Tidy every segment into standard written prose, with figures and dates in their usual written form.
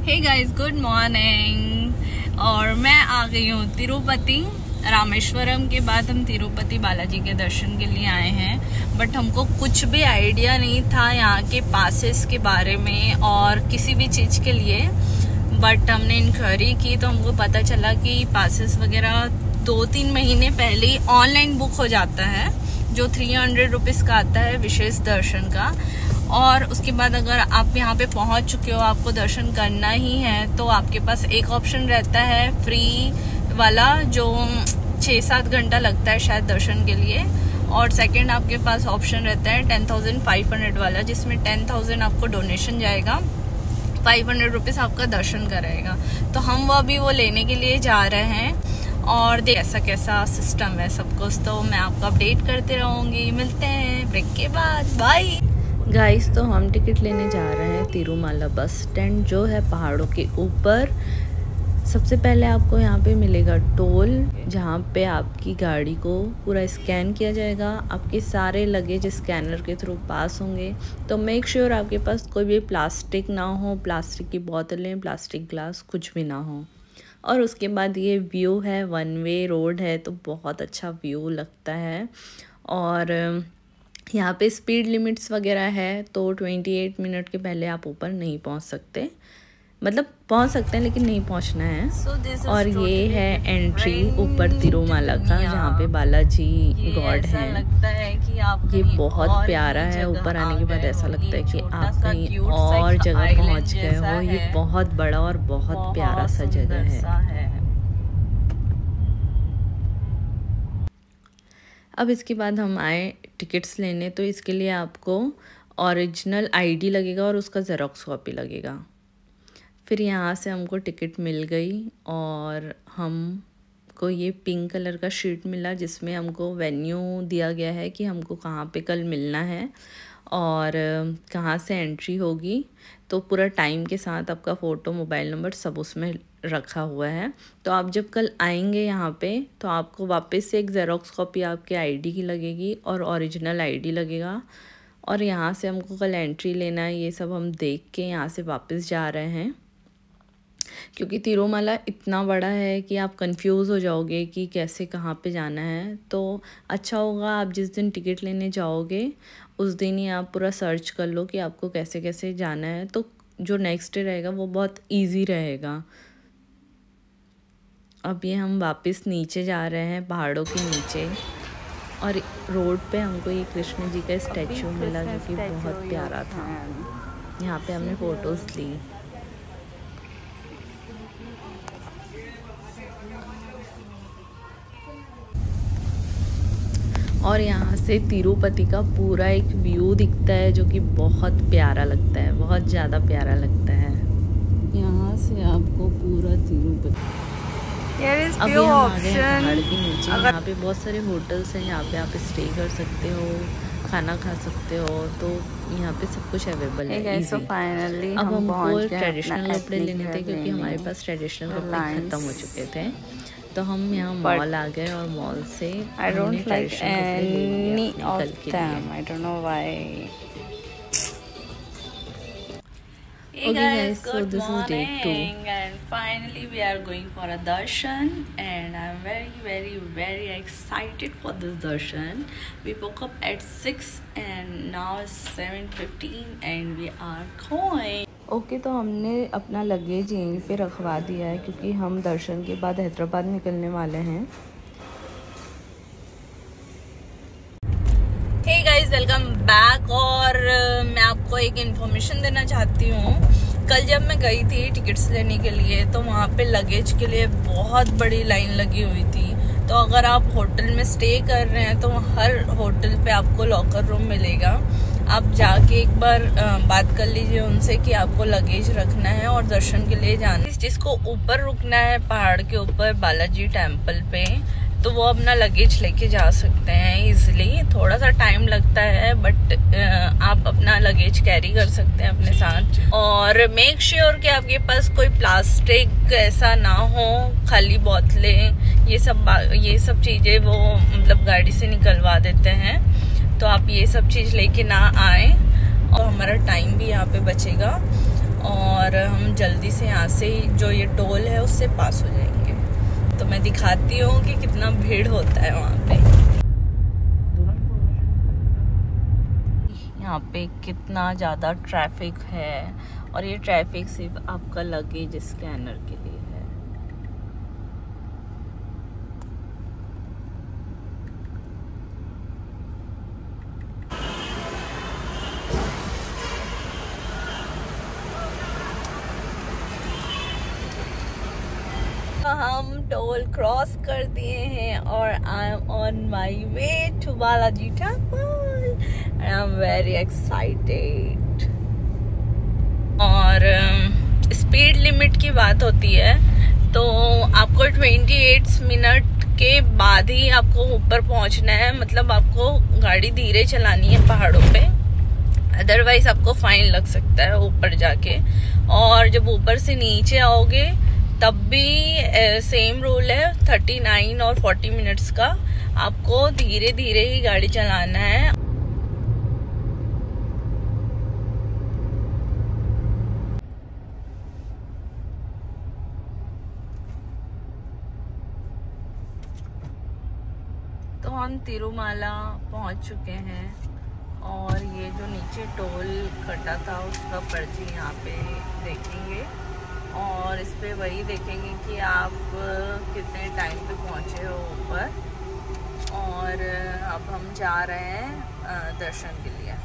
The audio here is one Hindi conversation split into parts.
Hey guys, good morning. और मैं आ गई हूँ तिरुपति। रामेश्वरम के बाद हम तिरुपति बालाजी के दर्शन के लिए आए हैं, बट हमको कुछ भी आइडिया नहीं था यहाँ के पासेस के बारे में और किसी भी चीज़ के लिए। बट हमने इंक्वायरी की तो हमको पता चला कि पासेस वगैरह 2-3 महीने पहले ही ऑनलाइन बुक हो जाता है, जो 300 रुपीज़ का आता है विशेष दर्शन का। और उसके बाद अगर आप यहाँ पे पहुँच चुके हो, आपको दर्शन करना ही है, तो आपके पास एक ऑप्शन रहता है फ्री वाला, जो 6-7 घंटा लगता है शायद दर्शन के लिए। और सेकंड आपके पास ऑप्शन रहता है 10,500 वाला, जिसमें 10,000 आपको डोनेशन जाएगा, 500 रुपीज़ आपका दर्शन करेगा। तो हम वो अभी वो लेने के लिए जा रहे हैं और कैसा कैसा सिस्टम है सब कुछ, तो मैं आपको अपडेट करते रहूँगी। मिलते हैं ब्रेक के बाद, बाय गाइस। तो हम टिकट लेने जा रहे हैं तिरुमाला बस स्टैंड, जो है पहाड़ों के ऊपर। सबसे पहले आपको यहाँ पे मिलेगा टोल, जहाँ पे आपकी गाड़ी को पूरा स्कैन किया जाएगा। आपके सारे लगेज स्कैनर के थ्रू पास होंगे। तो मेक श्योर आपके पास कोई भी प्लास्टिक ना हो, प्लास्टिक की बोतलें, प्लास्टिक ग्लास कुछ भी ना हो। और उसके बाद ये व्यू है, 1 वे रोड है, तो बहुत अच्छा व्यू लगता है। और यहाँ पे स्पीड लिमिट्स वगैरह है, तो 28 मिनट के पहले आप ऊपर नहीं पहुँच सकते, मतलब पहुँच सकते हैं लेकिन नहीं पहुँचना है। और ये है एंट्री ऊपर तिरुमाला का, जहाँ पे बालाजी गॉड है। लगता है कि आप ये बहुत प्यारा है। ऊपर आने के बाद ऐसा लगता है कि आप कहीं और जगह पहुँच गए हो। ये बहुत बड़ा और बहुत प्यारा सा जगह है। अब इसके बाद हम आए टिकट्स लेने, तो इसके लिए आपको ओरिजिनल आईडी लगेगा और उसका ज़ेरॉक्स कॉपी लगेगा। फिर यहाँ से हमको टिकट मिल गई और हमको ये पिंक कलर का शीट मिला, जिसमें हमको वेन्यू दिया गया है कि हमको कहाँ पे कल मिलना है और कहाँ से एंट्री होगी। तो पूरा टाइम के साथ आपका फ़ोटो, मोबाइल नंबर सब उसमें रखा हुआ है। तो आप जब कल आएंगे यहाँ पे, तो आपको वापस से एक ज़ेरॉक्स कॉपी आपके आईडी की लगेगी और ओरिजिनल आईडी लगेगा। और यहाँ से हमको कल एंट्री लेना है। ये सब हम देख के यहाँ से वापस जा रहे हैं, क्योंकि तिरुमाला इतना बड़ा है कि आप कंफ्यूज हो जाओगे कि कैसे कहाँ पे जाना है। तो अच्छा होगा आप जिस दिन टिकट लेने जाओगे उस दिन ही आप पूरा सर्च कर लो कि आपको कैसे कैसे जाना है, तो जो नेक्स्ट डे रहेगा वो बहुत इजी रहेगा। अब ये हम वापस नीचे जा रहे हैं, पहाड़ों के नीचे। और रोड पे हमको ये कृष्ण जी का स्टैचू मिला, जो कि बहुत प्यारा था। यहाँ पे हमने फ़ोटोज़ ली। और यहाँ से तिरुपति का पूरा एक व्यू दिखता है, जो कि बहुत प्यारा लगता है, बहुत ज़्यादा प्यारा लगता है। यहाँ से आपको पूरा तिरुपति। अभी हम आ गए हैं पहाड़ के नीचे। यहाँ पे बहुत सारे होटल्स हैं, यहाँ पे आप स्टे कर सकते हो, खाना खा सकते हो। तो यहाँ पे सब कुछ अवेलेबल है। अब हमको ट्रेडिशनल कपड़े लेने थे, क्योंकि हमारे पास ट्रेडिशनल कपड़े ख़त्म हो चुके थे। तो हम यहाँ मॉल आ गए और मॉल से हमने ट्रेडिशनल कपड़े ले लिए कल के लिए। I don't know why. Hey Okay guys, guys, so good this is day 2. morning, and finally we are going for a darshan, and I'm very excited for this darshan. We woke up at 6 and now it's 7:15 and we are going. Okay, तो हमने अपना लगेज यहीं पे रखवा दिया है, क्योंकि हम दर्शन के बाद हैदराबाद निकलने वाले हैं। Hey guys, welcome back. और मैं आपको एक इन्फॉर्मेशन देना चाहती हूँ। कल जब मैं गई थी टिकट्स लेने के लिए, तो वहाँ पे लगेज के लिए बहुत बड़ी लाइन लगी हुई थी। तो अगर आप होटल में स्टे कर रहे हैं, तो हर होटल पे आपको लॉकर रूम मिलेगा। आप जाके एक बार बात कर लीजिए उनसे कि आपको लगेज रखना है और दर्शन के लिए जाना है। जिसको ऊपर रुकना है पहाड़ के ऊपर बालाजी टेम्पल पे, तो वो अपना लगेज लेके जा सकते हैं इजीली। थोड़ा सा टाइम लगता है, बट आप अपना लगेज कैरी कर सकते हैं अपने साथ। और मेक श्योर कि आपके पास कोई प्लास्टिक ऐसा ना हो, खाली बोतलें, ये सब चीज़ें वो मतलब गाड़ी से निकलवा देते हैं। तो आप ये सब चीज़ लेके ना आए और हमारा टाइम भी यहाँ पे बचेगा। और हम जल्दी से यहाँ से जो ये टोल है उससे पास हो जाएंगे। तो मैं दिखाती हूँ कि कितना भीड़ होता है वहाँ पे। यहाँ पे कितना ज़्यादा ट्रैफिक है और ये ट्रैफिक सिर्फ आपका लगेज स्कैनर के लिए है। हम टोल क्रॉस कर दिए हैं और I am on my way to Balaji temple. I am very excited. और स्पीड लिमिट की बात होती है तो आपको 28 मिनट के बाद ही आपको ऊपर पहुंचना है। मतलब आपको गाड़ी धीरे चलानी है पहाड़ों पे, अदरवाइज आपको फाइन लग सकता है ऊपर जाके। और जब ऊपर से नीचे आओगे तब भी सेम रूल है 39 और 40 मिनट्स का। आपको धीरे धीरे ही गाड़ी चलाना है। तो हम तिरुमाला पहुंच चुके हैं और ये जो नीचे टोल कटा था उसका पर्ची यहाँ पे देखेंगे और इस पे वही देखेंगे कि आप कितने टाइम पे पहुँचे हो ऊपर। और अब हम जा रहे हैं दर्शन के लिए।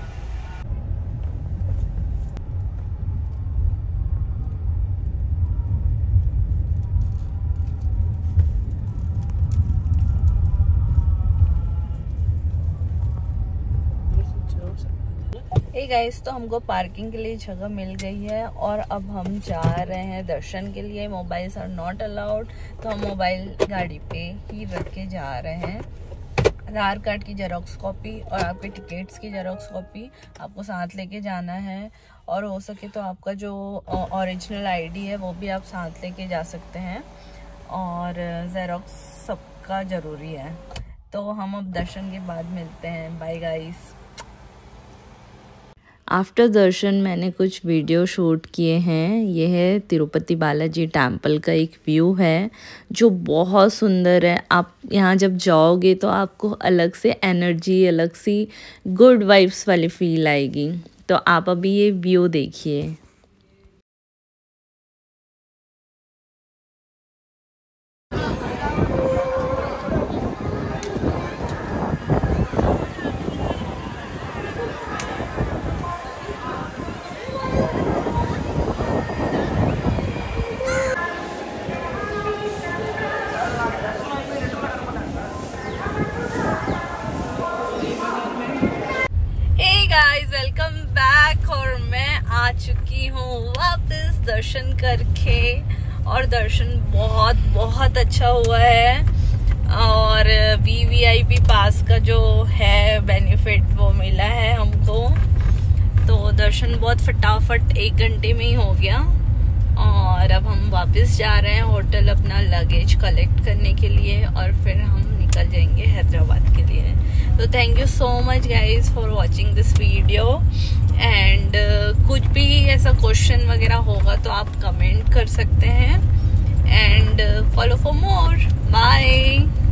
हे गाइस, तो हमको पार्किंग के लिए जगह मिल गई है और अब हम जा रहे हैं दर्शन के लिए। मोबाइल्स आर नॉट अलाउड, तो हम मोबाइल गाड़ी पे ही रख के जा रहे हैं। आधार कार्ड की जेरोक्स कॉपी और आपके टिकट्स की जेरोक्स कॉपी आपको साथ लेके जाना है। और हो सके तो आपका जो ओरिजिनल आईडी है वो भी आप साथ लेके जा सकते हैं। और जेरोक्स सबका ज़रूरी है। तो हम अब दर्शन के बाद मिलते हैं। Bye guys. आफ्टर दर्शन मैंने कुछ वीडियो शूट किए हैं। ये है तिरुपति बालाजी टेम्पल का एक व्यू है जो बहुत सुंदर है। आप यहाँ जब जाओगे तो आपको अलग से एनर्जी, अलग सी गुड वाइब्स वाली फील आएगी। तो आप अभी ये व्यू देखिए। Welcome back. और मैं आ चुकी हूँ वापस दर्शन करके और दर्शन बहुत बहुत अच्छा हुआ है। और VVIP पास का जो है बेनिफिट वो मिला है हमको। तो दर्शन बहुत फटाफट 1 घंटे में ही हो गया। और अब हम वापस जा रहे हैं होटल अपना लगेज कलेक्ट करने के लिए और फिर हम निकल जाएंगे हैदराबाद के लिए। तो thank you so much guys for watching this video. And कुछ भी ऐसा क्वेश्चन वगैरह होगा तो आप कमेंट कर सकते हैं। And follow for more. Bye.